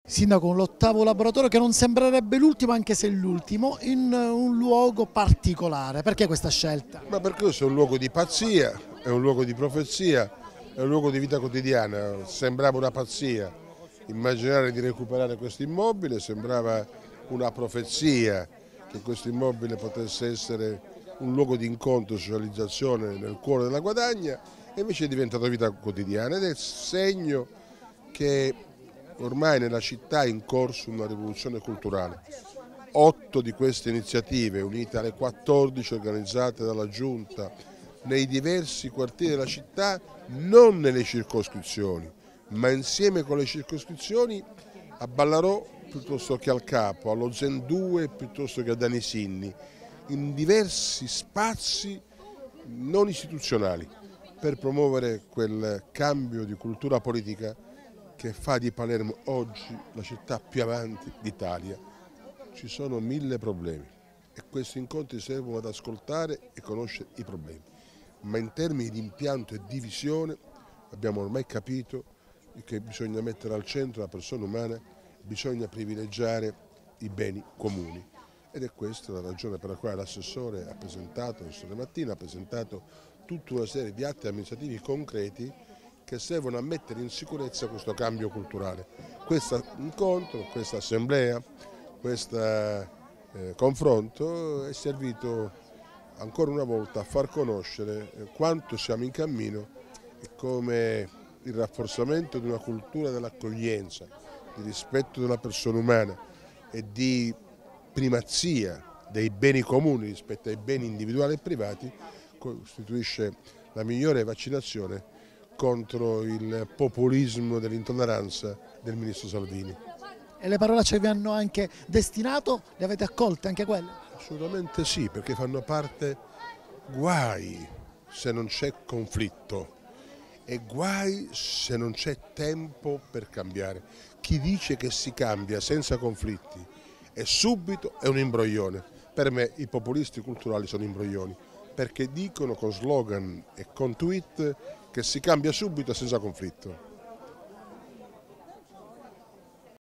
Sindaco, un ottavo laboratorio che non sembrerebbe l'ultimo, anche se è l'ultimo, in un luogo particolare. Perché questa scelta? Ma perché questo è un luogo di pazzia, è un luogo di profezia, è un luogo di vita quotidiana. Sembrava una pazzia immaginare di recuperare questo immobile, sembrava una profezia che questo immobile potesse essere un luogo di incontro e socializzazione nel cuore della Guadagna, e invece è diventato vita quotidiana ed è segno che ormai nella città è in corso una rivoluzione culturale. 8 di queste iniziative, unite alle 14 organizzate dalla Giunta nei diversi quartieri della città, non nelle circoscrizioni, ma insieme con le circoscrizioni a Ballarò piuttosto che al Capo, allo Zen 2 piuttosto che a Danisinni, in diversi spazi non istituzionali, per promuovere quel cambio di cultura politica che fa di Palermo oggi la città più avanti d'Italia. Ci sono 1000 problemi e questi incontri servono ad ascoltare e conoscere i problemi, ma in termini di impianto e di visione abbiamo ormai capito che bisogna mettere al centro la persona umana, bisogna privilegiare i beni comuni, ed è questa la ragione per la quale l'assessore ha presentato, stamattina ha presentato tutta una serie di atti amministrativi concreti che servono a mettere in sicurezza questo cambio culturale. Questo incontro, questa assemblea, questo confronto è servito ancora una volta a far conoscere quanto siamo in cammino e come il rafforzamento di una cultura dell'accoglienza, di rispetto della persona umana e di primazia dei beni comuni rispetto ai beni individuali e privati costituisce la migliore vaccinazione contro il populismo dell'intolleranza del ministro Salvini. E le parolacce che vi hanno anche destinato, le avete accolte anche quelle? Assolutamente sì, perché fanno parte, guai se non c'è conflitto e guai se non c'è tempo per cambiare. Chi dice che si cambia senza conflitti e subito è un imbroglione. Per me i populisti culturali sono imbroglioni, perché dicono con slogan e con tweet che si cambia subito e senza conflitto.